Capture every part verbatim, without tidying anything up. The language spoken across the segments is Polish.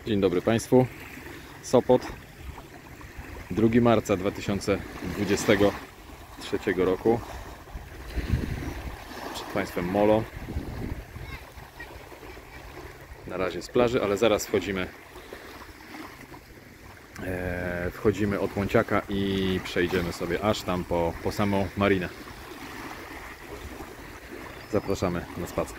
Dzień dobry Państwu. Sopot, drugiego marca dwa tysiące dwudziestego trzeciego roku. Przed Państwem molo. Na razie z plaży, ale zaraz wchodzimy e, wchodzimy od Łąciaka i przejdziemy sobie aż tam po, po samą marinę. Zapraszamy na spacer.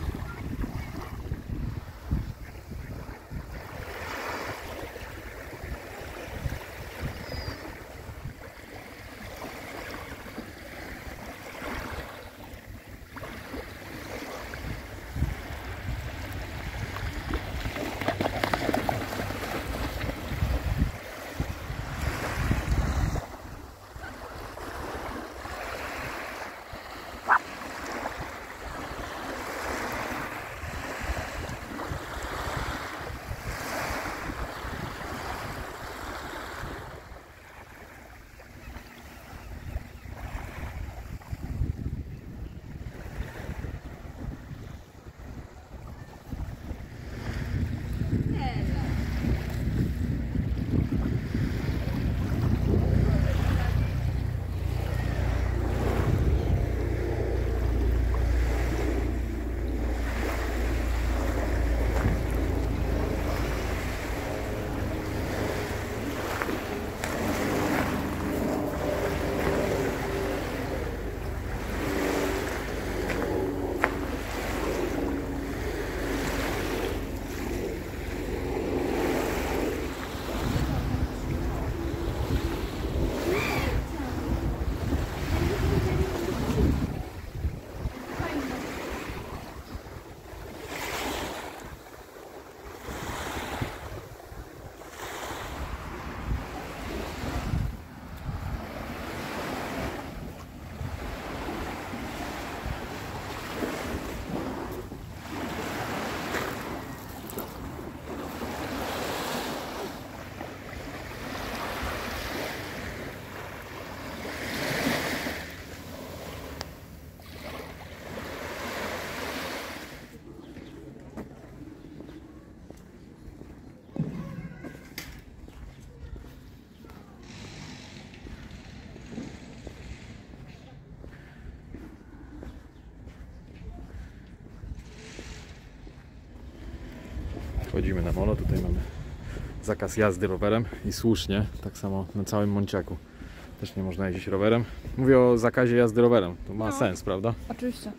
Wchodzimy na molo, tutaj mamy zakaz jazdy rowerem i słusznie, tak samo na całym Łąciaku też nie można jeździć rowerem. Mówię o zakazie jazdy rowerem, to ma no, sens, prawda? Oczywiście.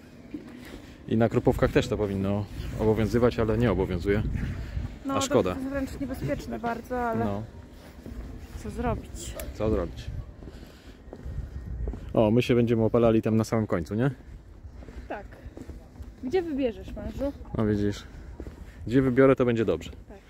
I na Krupówkach też to powinno obowiązywać, ale nie obowiązuje, no, a szkoda. To jest wręcz niebezpieczne bardzo, ale no. Co zrobić? Co zrobić? O, my się będziemy opalali tam na samym końcu, nie? Tak. Gdzie wybierzesz, mężu? No widzisz. Gdzie wybiorę, to będzie dobrze. Tak.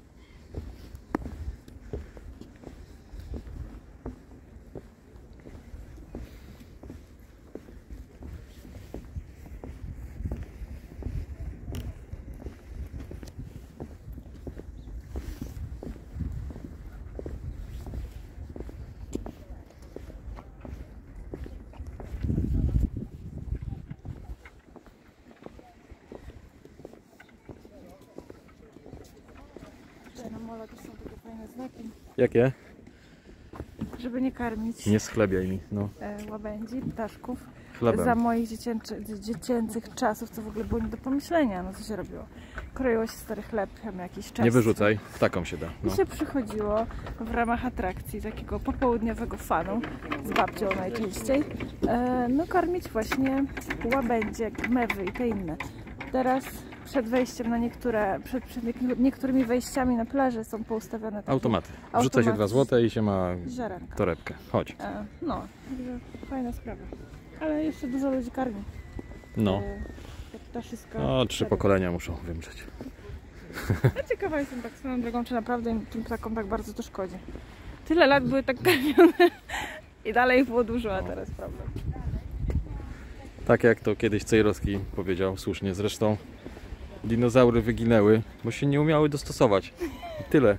Na molo też są takie fajne znaki. Jakie? Żeby nie karmić. Nie schlebiaj mi, no. E, łabędzi, ptaszków. Chlebem. Za moich dziecięcy, dziecięcych czasów to w ogóle było nie do pomyślenia. No co się robiło? Kroiło się stary chleb, tam jakiś czas. Nie wyrzucaj, ptakom się da. No. I się przychodziło w ramach atrakcji takiego popołudniowego fanu z babcią najczęściej. E, no karmić właśnie łabędzie, mewy i te inne. Teraz przed wejściem na niektóre, przed, przed niektórymi wejściami na plaży są poustawione takie automaty. automaty. Wrzuca się dwa złote i się ma ziarenka. torebkę. Chodź. E, no, fajna sprawa. Ale jeszcze dużo ludzi karmi. No. E, ptaszyska. O, trzy pokolenia muszą wymrzeć. Ja ciekawa jestem tak swoją drogą, czy naprawdę im, tym ptakom tak bardzo to szkodzi. Tyle lat były tak karmione i dalej było dużo, a teraz problem. Tak jak to kiedyś Cejrowski powiedział, słusznie zresztą, dinozaury wyginęły, bo się nie umiały dostosować. I tyle.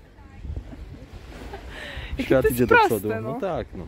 Świat idzie do przodu. No. no tak, no.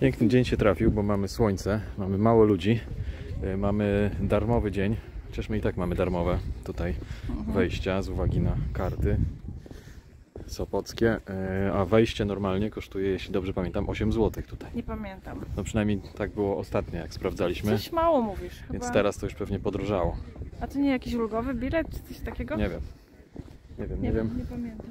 Piękny dzień się trafił, bo mamy słońce, mamy mało ludzi, yy, mamy darmowy dzień. Chociaż my i tak mamy darmowe tutaj Mhm. wejścia z uwagi na karty sopockie, yy, a wejście normalnie kosztuje, jeśli dobrze pamiętam, osiem złotych tutaj. Nie pamiętam. No przynajmniej tak było ostatnio, jak sprawdzaliśmy, Coś mało mówisz chyba. więc teraz to już pewnie podrożało. A to nie jakiś ulgowy bilet czy coś takiego? Nie wiem, nie wiem, nie, nie wiem, Nie pamiętam.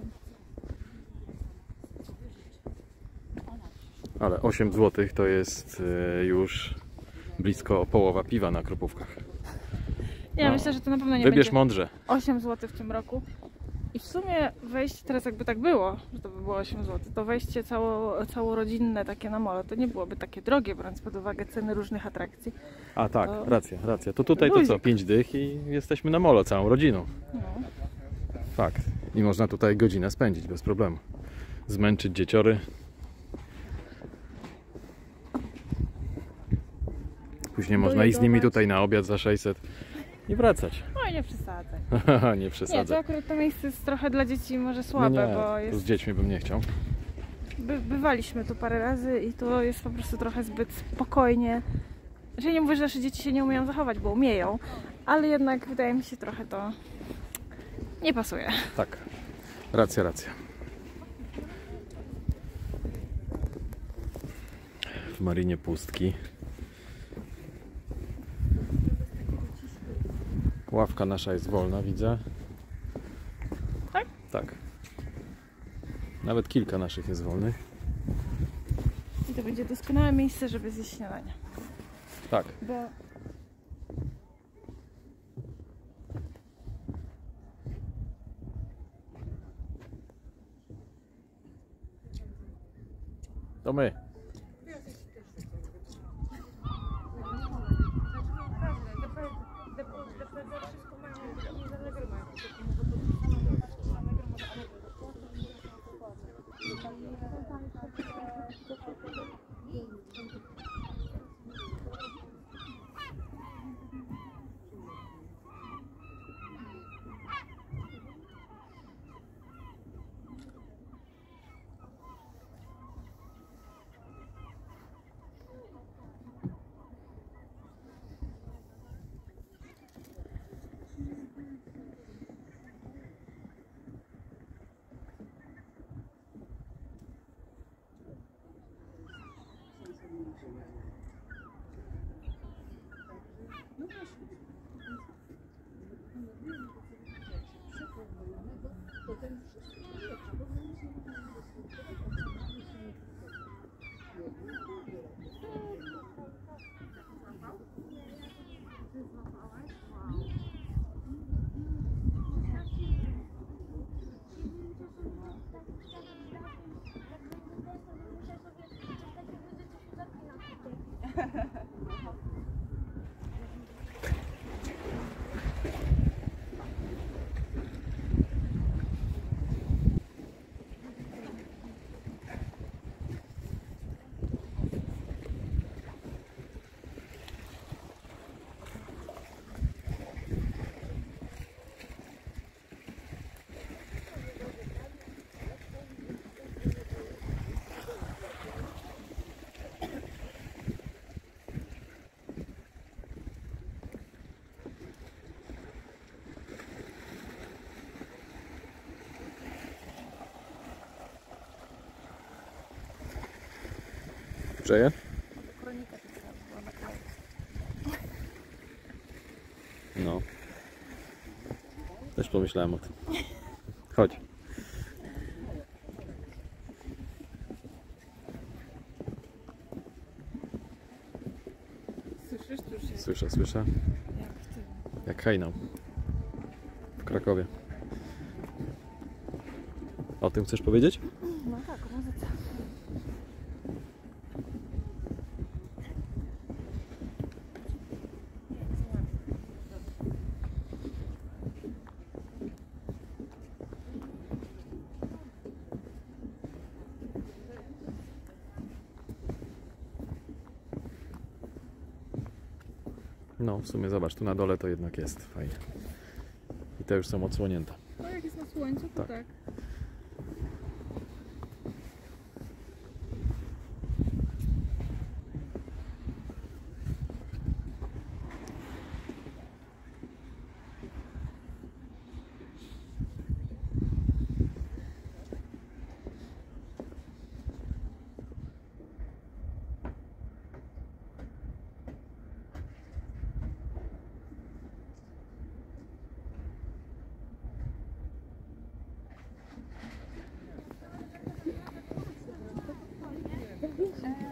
ale osiem złotych to jest yy, już blisko połowa piwa na Kropówkach. Ja No. myślę, że to na pewno nie Wybierz będzie mądrze. osiem złotych w tym roku. I w sumie wejście, teraz jakby tak było, że to by było osiem złotych, to wejście cało, całorodzinne takie na molo, to nie byłoby takie drogie, biorąc pod uwagę ceny różnych atrakcji. A tak, To- racja, racja. To tutaj to co, Luzik. pięć dych i jesteśmy na molo całą rodziną. No. Fakt. I można tutaj godzinę spędzić bez problemu. Zmęczyć dzieciory. Później można iść z nimi Dojedować. tutaj na obiad za sześćset i wracać. Oj, nie przesadzę. nie Nie, to przesadzę. akurat to miejsce jest trochę dla dzieci może Nie, słabe, nie, bo tu jest, z dziećmi bym nie chciał. by, bywaliśmy tu parę razy i to jest po prostu trochę zbyt spokojnie. Że nie mówię, że nasze dzieci się nie umieją zachować, bo umieją, ale jednak wydaje mi się trochę to nie pasuje. Tak. Racja, racja. W Marinie pustki. Ławka nasza jest wolna, widzę. Tak? Tak. Nawet kilka naszych jest wolnych. I to będzie doskonałe miejsce, żeby zjeść śniadanie. Tak. Bo To my. Grzeje? kronika pisana była na kraju. No. Też pomyślałem o tym. Chodź. Słyszysz? Tu już jest Słyszę, słyszę. jak w tym. Jak hejnał. W Krakowie. O tym chcesz powiedzieć? No tak, o muzyce. No, w sumie zobacz, tu na dole to jednak jest fajnie. I te już są odsłonięte. No jak jest na słońcu, to Tak. tak.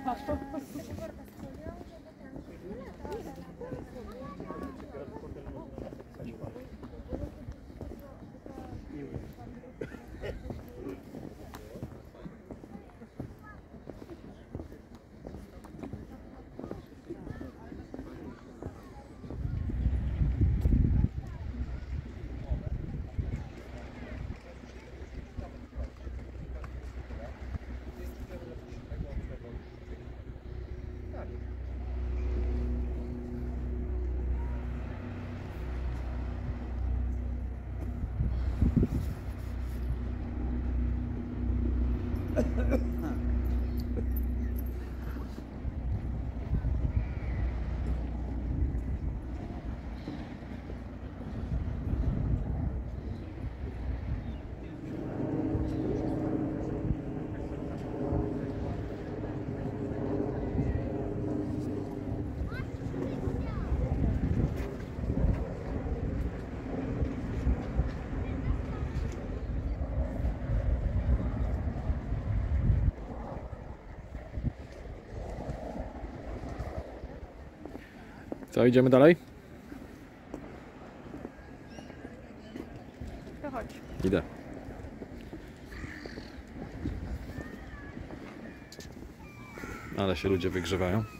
Co, idziemy dalej? To chodź. Idę. Ale się ludzie wygrzewają.